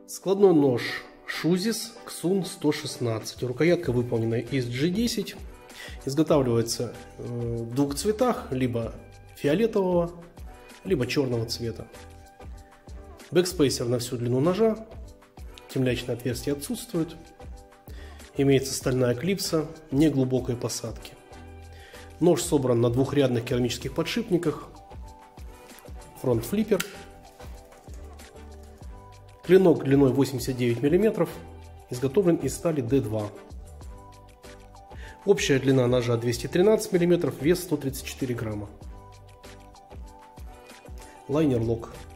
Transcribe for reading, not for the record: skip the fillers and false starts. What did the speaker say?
Складной нож Шузис Ксун 116. Рукоятка выполнена из G10. Изготавливается в двух цветах, либо фиолетового, либо черного цвета. Бэкспейсер на всю длину ножа. Темлячное отверстие отсутствует. Имеется стальная клипса неглубокой посадки. Нож собран на двухрядных керамических подшипниках. Фронт-флиппер. Клинок длиной 89 мм, изготовлен из стали D2. Общая длина ножа 213 мм, вес 134 грамма. Лайнер лок.